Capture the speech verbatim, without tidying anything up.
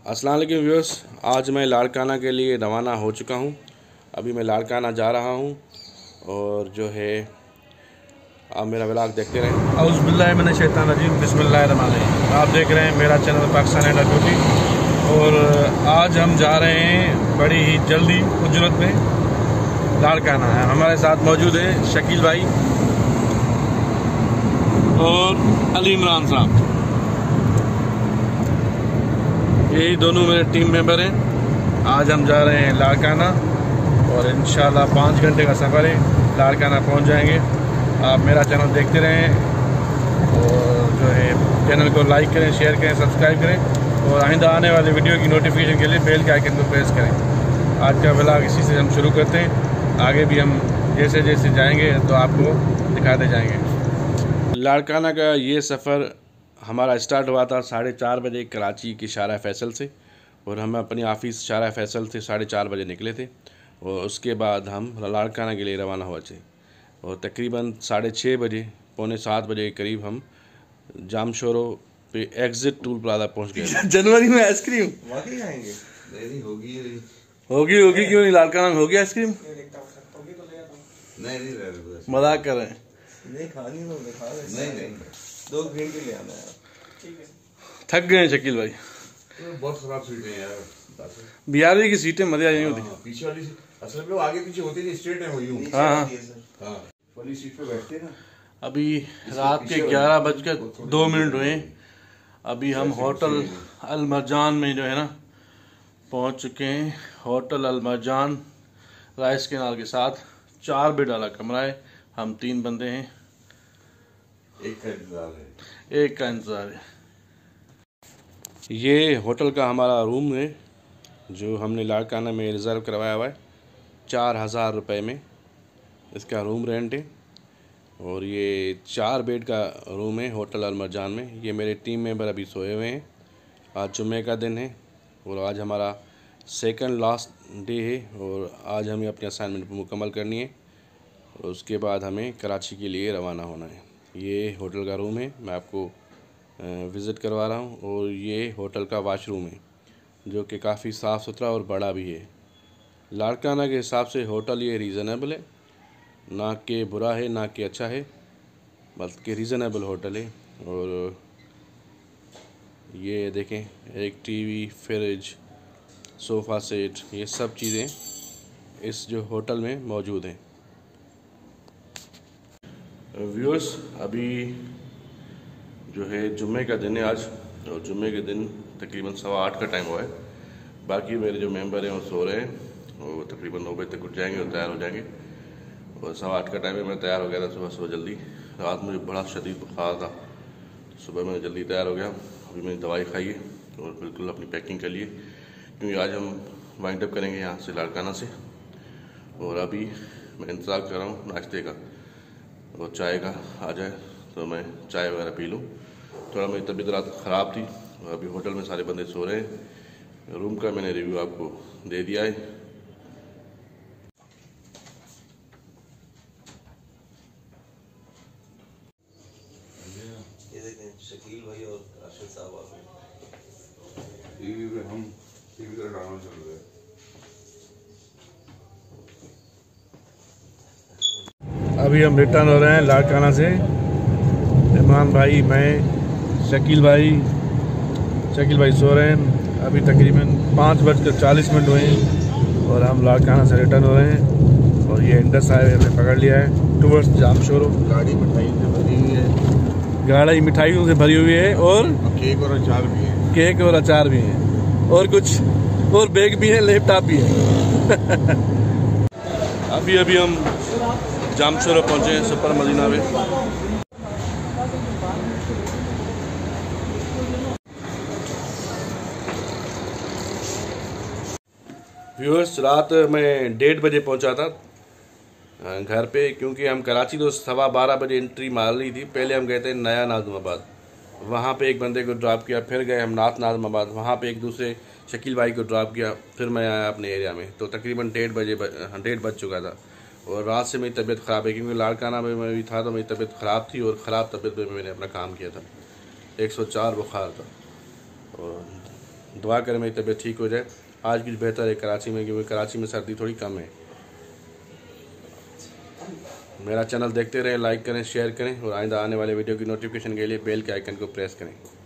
अस्सलाम वालेकुम व्यूअर्स, आज मैं लाड़काना के लिए रवाना हो चुका हूं। अभी मैं लाड़काना जा रहा हूं और जो है आप मेरा व्लॉग देखते रहें। औज़ु बिल्लाहि मिनश शैतानिर रजीम, बिस्मिल्लाहिर रहमानिर रहीम। आप देख रहे हैं मेरा चैनल पाकिस्तान एंड ब्यूटी। और आज हम जा रहे हैं बड़ी ही जल्दी उजरत में लाड़काना है। हमारे साथ मौजूद है शकील भाई और अली इमरान साहब, यही दोनों मेरे टीम मेंबर हैं। आज हम जा रहे हैं लाड़काना और इंशाल्लाह पाँच घंटे का सफ़र है, लाड़काना पहुंच जाएंगे। आप मेरा चैनल देखते रहें और जो है चैनल को लाइक करें, शेयर करें, सब्सक्राइब करें और आइंदा आने वाले वीडियो की नोटिफिकेशन के लिए बेल के आइकन को प्रेस करें। आज का व्लॉग इसी से हम शुरू करते हैं। आगे भी हम जैसे जैसे जाएंगे तो आपको दिखाते जाएंगे। लाड़काना का ये सफ़र हमारा स्टार्ट हुआ था साढ़े चार बजे कराची के शारा फैसल से, और हम अपनी ऑफ़िस शारा फैसल से साढ़े चार बजे निकले थे और उसके बाद हम लाड़काना के लिए रवाना हुए थे। और तकरीबन साढ़े छः बजे पौने सात बजे के करीब हम जामशोरो पे एग्ज़िट टूल प्लाजा पहुंच गए। जनवरी में आइसक्रीम वाकई आएंगे? नहीं होगी होगी होगी क्यों नहीं, लाड़काना में होगी आइसक्रीम। नहीं नहीं मजाक कर रहे हैं। नहीं खानी हो खा नहीं नहीं दो घंटे के लिए आना है। ठीक है, थक गए हैं शकील भाई। बहुत खराब सीटें हैं यार। बिहारी की सीटें मजा नहीं होती। पीछे वाली सीट असल में वो आगे पीछे होती नहीं, स्ट्रेट है वो यूं। हाँ हाँ हाँ वाली सीट पे बैठते हैं ना। अभी रात के ग्यारह बज के दो मिनट हुए। अभी हम होटल अल मरजान में जो है ना पहुंच चुके हैं। Hotel Al Marjan rice canal के साथ चार बेड वाला कमरा है। हम तीन बंदे हैं, एक का इंतजार है एक का इंतजार है। ये होटल का हमारा रूम है जो हमने लाड़काना में रिज़र्व करवाया हुआ है। चार हज़ार रुपये में इसका रूम रेंट है और ये चार बेड का रूम है होटल अल मरजान में। ये मेरे टीम मेंबर अभी सोए हुए हैं। आज जुम्मे का दिन है और आज हमारा सेकंड लास्ट डे है और आज हमें अपनी असाइनमेंट मुकम्मल करनी है और उसके बाद हमें कराची के लिए रवाना होना है। ये होटल का रूम है, मैं आपको विज़िट करवा रहा हूँ। और ये होटल का वाशरूम है जो कि काफ़ी साफ़ सुथरा और बड़ा भी है। लाड़काना के हिसाब से होटल ये रीज़नेबल है, ना कि बुरा है ना कि अच्छा है, बल्कि रीज़नेबल होटल है। और ये देखें, एक टीवी, फ्रिज, सोफ़ा सेट, ये सब चीज़ें इस जो होटल में मौजूद हैं। व्यूअर्स, अभी जो है जुम्मे का दिन है आज, और जुम्मे के दिन तकरीबन सवा आठ का टाइम हुआ है। बाकी मेरे जो मेंबर हैं वो सो रहे हैं, वो तकरीबन नौ बजे तक उठ जाएंगे और तैयार हो जाएंगे। और सवा आठ का टाइम है, मैं तैयार हो गया था सुबह सुबह जल्दी। रात मुझे बड़ा शदीद बुखार था, सुबह मैं जल्दी तैयार हो गया। अभी मैंने दवाई खाई है और बिल्कुल अपनी पैकिंग कर लिए, क्योंकि आज हम वाइंड अप करेंगे यहाँ से लाड़काना से। और अभी मैं इंतज़ार कर रहा हूँ नाश्ते का और चाय का आ जाए तो मैं चाय वगैरह पी लूँ। थोड़ा मेरी तबीयत रात ख़राब थी और अभी होटल में सारे बंदे सो रहे हैं। रूम का मैंने रिव्यू आपको दे दिया है। ये देखें शकील भाई और राशिद साहब आ गए। टीवी पे हम टीवी का ड्रामा चल रहा है। अभी हम रिटर्न हो रहे हैं लाड़काना से। इमरान भाई, मैं, शकील भाई शकील भाई सो रहे हैं। अभी तकरीबन पाँच बजकर चालीस मिनट हुए हैं और हम लाड़काना से रिटर्न हो रहे हैं। और ये इंडस हाईवे हमने पकड़ लिया है टूवर्ड्स जामशोरो। गाड़ी मिठाई से भरी हुई है। गाड़ी मिठाइयों से भरी हुई है और केक और अचार भी है। केक और अचार भी है और कुछ और बैग भी है, लैपटॉप भी है। अभी अभी हम जामशोरो पहुंचे हैं, सुपर मदीना में। व्यूअर्स, रात में डेढ़ बजे पहुंचा था घर पे, क्योंकि हम कराची तो सवा बारह बजे एंट्री मार ली थी। पहले हम गए थे नया नाज़िमाबाद, वहाँ पे एक बंदे को ड्रॉप किया, फिर गए हम नाथ नाज़िमाबाद, वहाँ पे एक दूसरे शकील भाई को ड्रॉप किया, फिर मैं आया अपने एरिया में। तो तकरीबन डेढ़ बजे डेढ़ बज चुका था और रात से मेरी तबीयत ख़राब है, क्योंकि लाड़काना में मैं भी था तो मेरी तबीयत ख़राब थी और ख़राब तबीयत में मैंने अपना काम किया था। एक सौ चार बुखार था और दुआ करें मेरी तबीयत ठीक हो जाए। आज कुछ बेहतर है कराची में, क्योंकि कराची में सर्दी थोड़ी कम है। मेरा चैनल देखते रहें, लाइक करें, शेयर करें और आइंदा आने वाले वीडियो की नोटिफिकेशन के लिए बेल के आइकन को प्रेस करें।